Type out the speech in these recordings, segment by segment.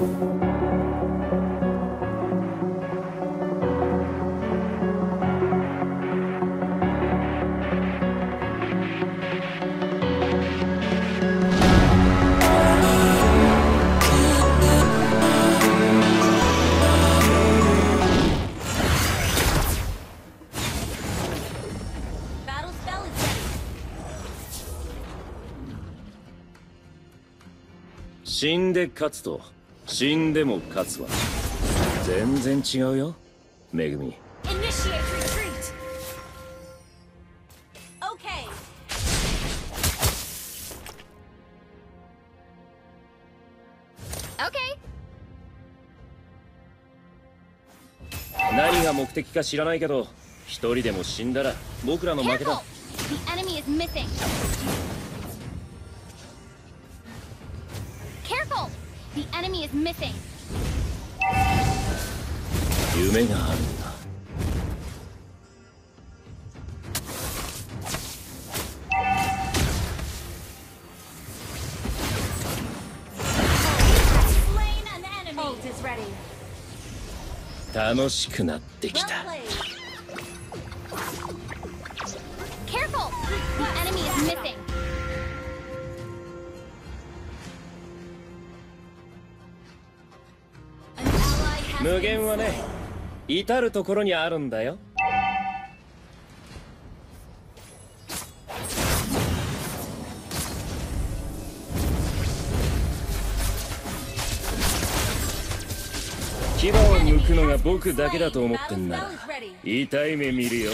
死んで勝つと死んでも勝つは全然違うよ、めぐみ。何が目的か知らないけど、一人でも死んだら僕らの負けだ。 The enemy is missing. 夢があるんだ。楽しくなってきた。 Careful! The enemy is missing. 無限はね、至るところにあるんだよ。牙を抜くのが僕だけだと思ってんなら痛い目見るよ。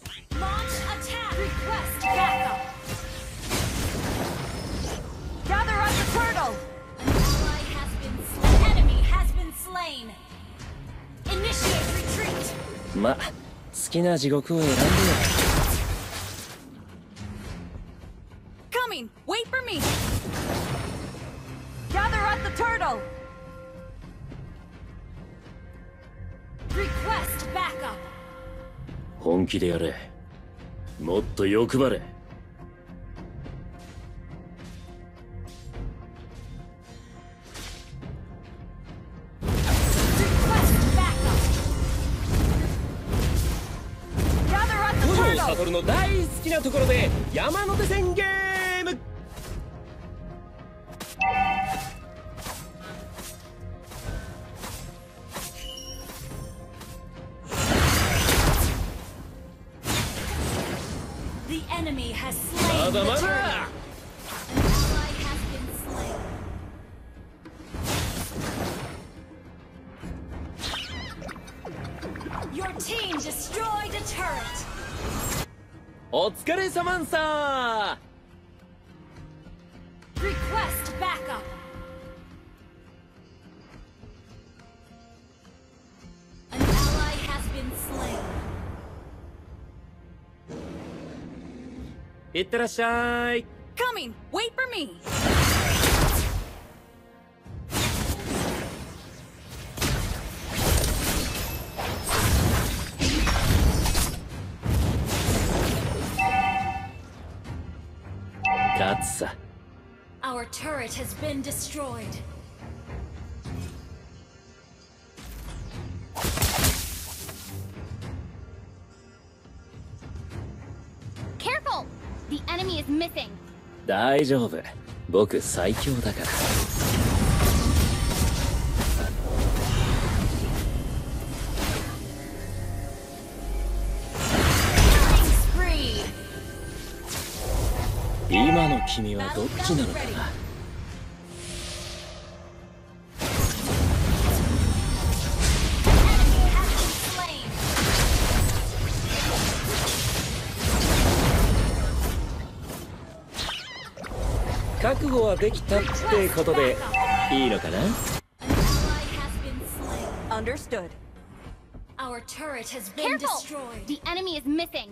ま、好きな地獄を選んでよ。 Coming, wait for me. Gather up the turtle. Request backup. 本気でやれ。もっと欲張れ。サトルの大好きなところで山手線ゲーム。まだまだ。お疲れさまんさー。 Request backup. An ally has been slain. いってらっしゃい。 Coming, wait for me. 勝つさ。 Our turret has been destroyed. Careful! The enemy is missing. 大丈夫。僕最強だから。今の君はどっちなのかな。覚悟はできたってことでいいのかな。 Understood. Our turret has been destroyed. The enemy is missing.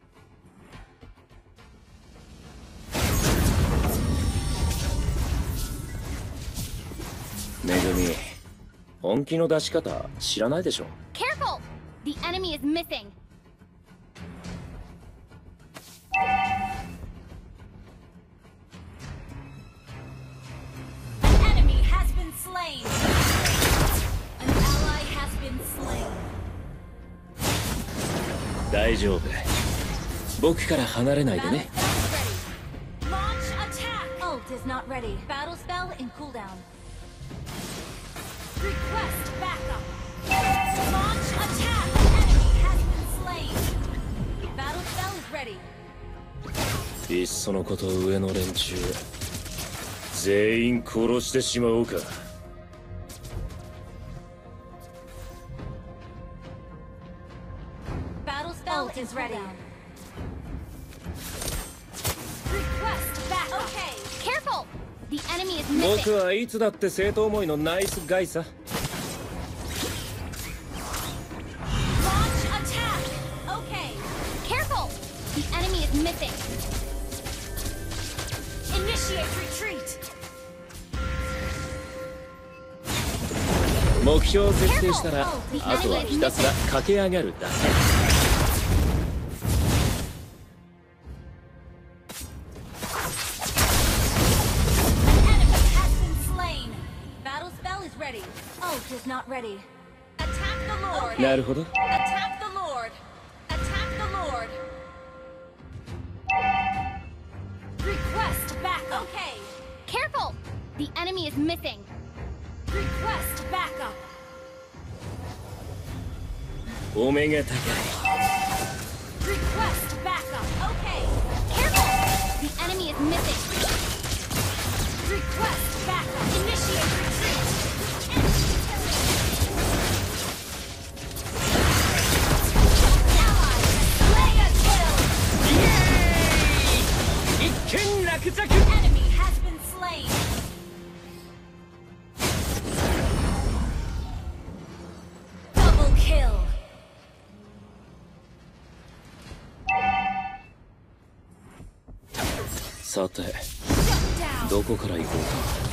めぐみ、本気の出し方知らないでしょ。 Careful! The enemy is missing. An enemy has been slain. 大丈夫。僕から離れないでね。 Launch attack! Ult is not ready. Battle spell in cooldown. Request backup. Launch attack! Enemy has been slain. Battle spell is ready. いっそのこと上の連中全員殺してしまおうか。 Battle spell is ready. Request backup. Okay. Careful! The enemy is 僕 missing. はいつだって生徒思いのナイスガイさ。 Launch attack. Okay. Careful! The enemy is missing. Initiate retreat. 目標を設定したらあとはひたすら駆け上がるだけ。 Enemy has been slain. Battle spell is ready. Ult is not ready. Attack the Lord. なるほど。 Attack the Lord. Attack the Lord. Request backup. Okay. Careful. The enemy is missing. Request backup. お目が高い。 Request backup. Okay. Careful. The enemy is missing. Request backup. Initiate retreat. Ally, slay a kill. 一件落着。 Enemy has been slain. Double kill. さて Shut down. どこから行こうか。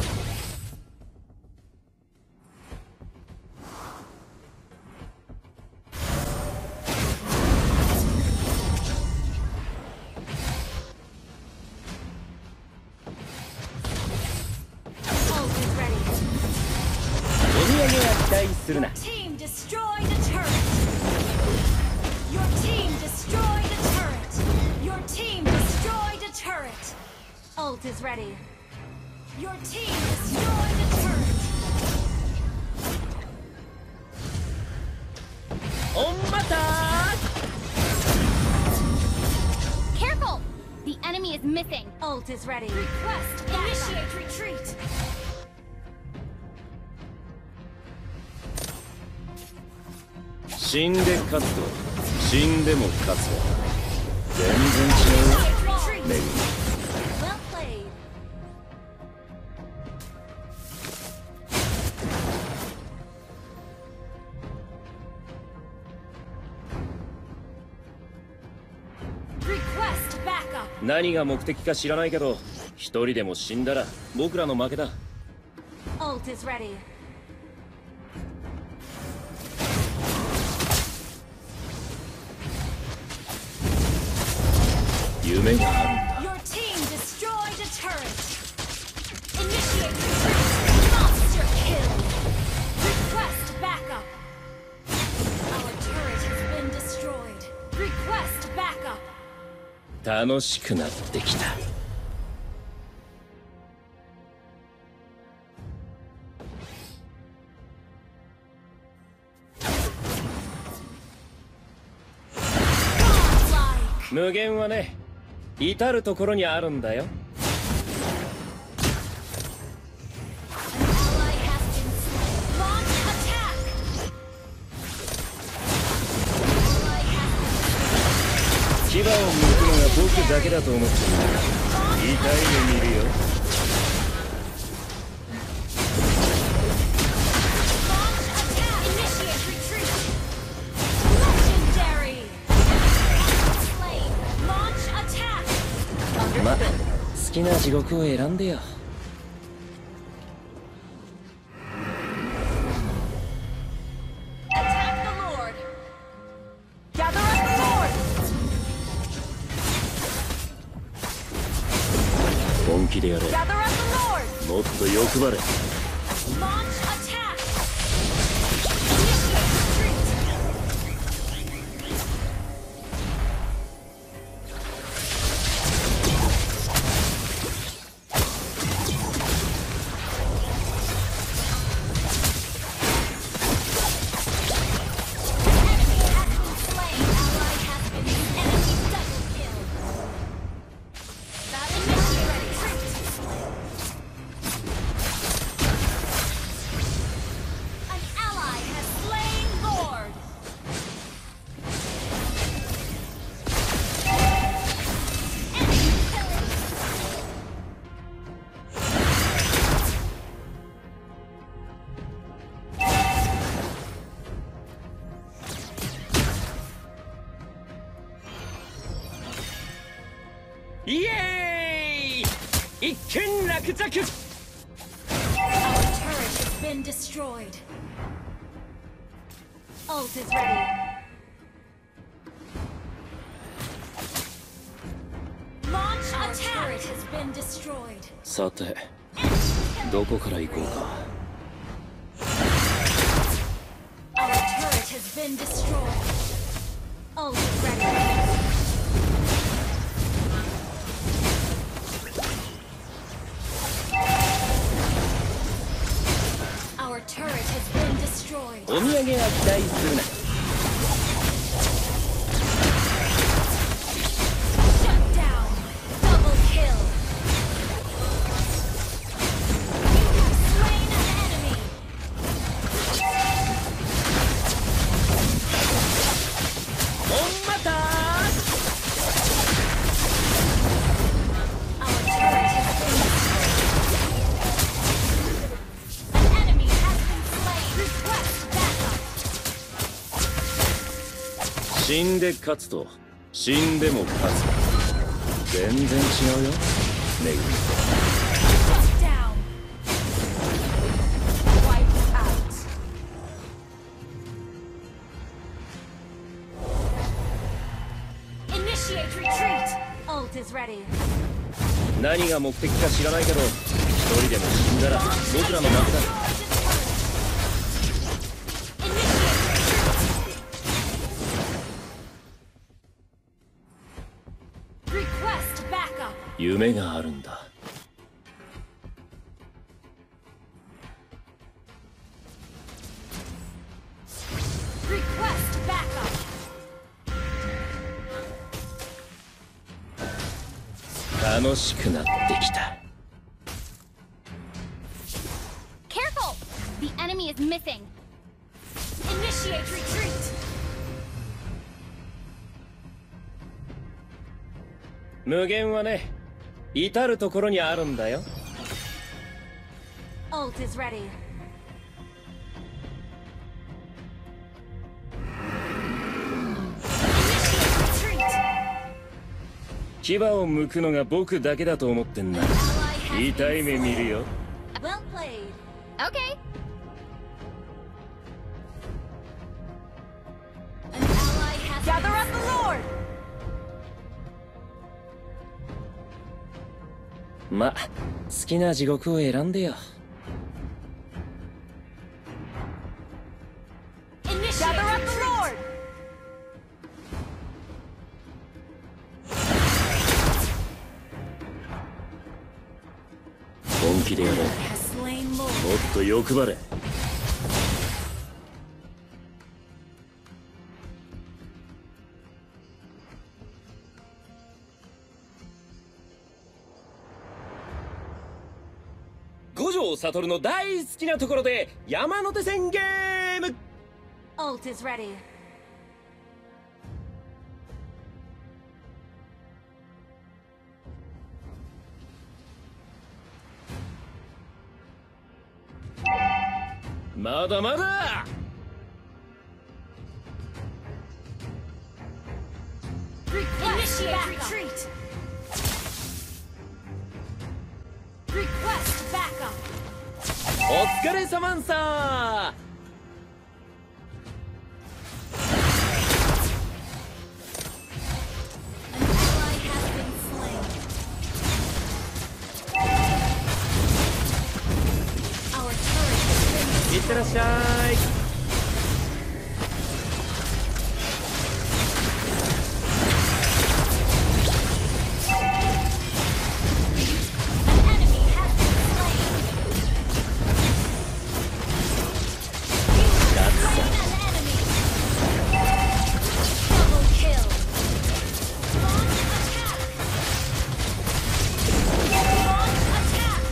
Ult is ready. お土産は期待するな。 Team destroyed a turret. Your team destroyed a turret. Your team destroyed a turret. Ult is ready. Your team destroyed a turret. おんまたー。 Careful! The enemy is missing. Ult is ready. Request initiate retreat. 死んで勝つと死んでも勝つは全然違うよ。 Retreat. めぐ Well played. Request backup. 何が目的か知らないけど一人でも死んだら僕らの負けだ。 Ult is ready. 夢があるんだ。 Your team destroyed a turret. Initiate retreat. Monster kill. Request backup. Our turret has been destroyed. Request backup. 楽しくなってきた。 Godlike. 無限はね至る所にあるんだよ。 An ally has been slain. Launch attack. Ally has 牙を向くのが僕だけだと思ってる。痛い目見るよ。 Launch attack. Initiate retreat. Legendary. Slain. Launch attack. ま好きな地獄を選んでよ。 Attack the Lord. Gather up the Lord. 本気でやれ。 Gather up the Lord. もっと欲張れ。 Launch attack. Initiate retreat. イエーイ、一件落着。 Our turret has been destroyed. Ult is ready. Launch attack. Our turret has been destroyed. さてどこから行こうか。 Our turret has been destroyed. Ult is ready. Our turret has been destroyed. お土産は期待するな。 Shut down. Double kill. You have slain an enemy. Our turret has been destroyed. An enemy has been slain. Request backup. 死んで勝つと死んでも勝つ。全然違うよめぐみ。 Shut down. Wiped out. Initiate retreat. Ult is ready. 何が目的か知らないけど一人でも死んだら僕らの負けだ。 Request backup. 夢があるんだ。 Request backup. 楽しくなってきた。 Careful! The enemy is missing. Initiate retreat. 無限はね、至る所にあるんだよ。 Ult is ready. Initiate retreat. 牙を剥くのが僕だけだと思ってんな。 Ally has 痛い目見るよ。 well played. Okay. An ally has gather up the Lord. ま、好きな地獄を選んでよ。 Initiate gather up the Lord. 本気でやれ。も Has slain Lord. っと欲張れ。五条悟の大好きなところで山手線ゲーム。 Ult is ready. まだまだ。 Initiate retreat. Request backup. お疲れさまんさ。 An ally has been slain. Our turret has been いってらっしゃい。 An enemy has been slain. You have slain an enemy. Double kill. Launch attack. Launch attack.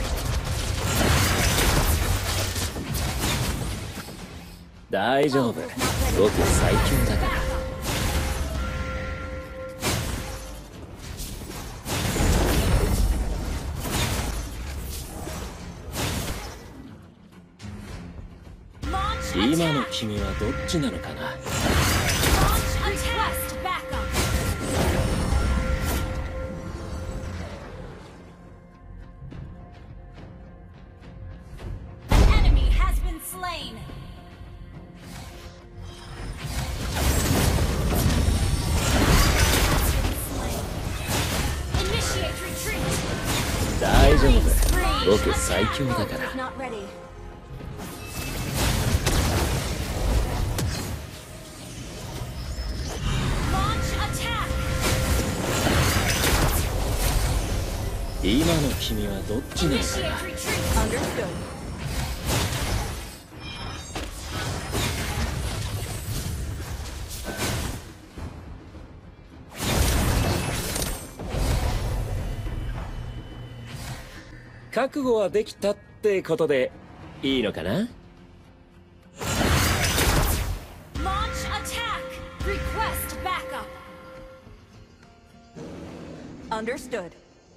大丈夫。僕最強だから。 Backup. Launch 今の attack. 君はどっちなのかな。 Launch attack. Request backup. slain. Initiate retreat. 大丈 Killing 夫 spree. 僕最強だか Attack ら is not ready. Launch attack. 今の君はどっちなのか Initiate な retreat. Understood. 覚悟はできたってことでいいのかな。 Launch attack. Request backup. Understood.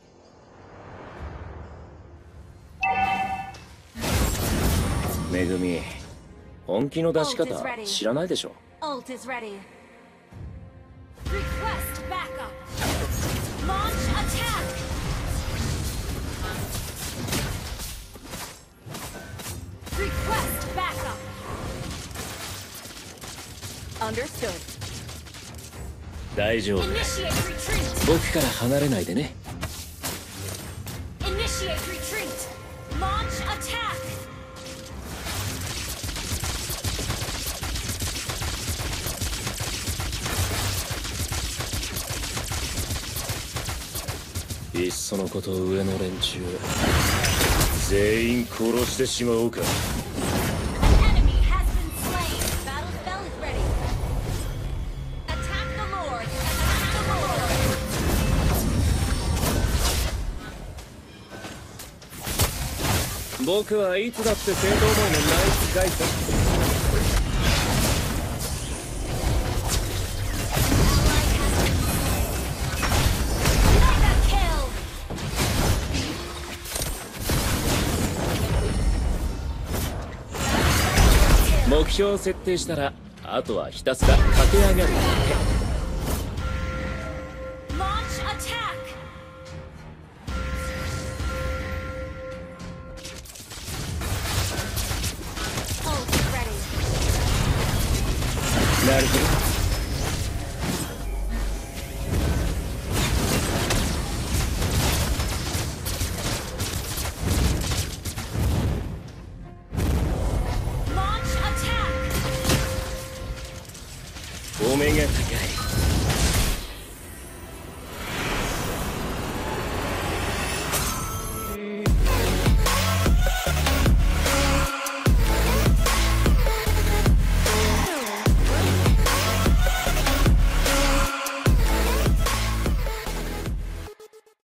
めぐみ、本気の出し方知らないでしょ。 Ult is ready. Request backup. Launch attack. Request backup. Understood. 大丈夫 Initiate retreat. 僕から離れないでね。 Initiate retreat. Launch attack. いっそのこと上の連中全員殺してしまおうか。 An enemy has been slain. Battle spell is ready. Attack the Lord. Attack the Lord. 僕はいつだって戦闘思いのナイスガイさ。 Mega kill. 目標を設定したらあとはひたすら駆け上がるだ Launch attack. Ult is ready. け。なるほど。 Launch attack. お目が高い。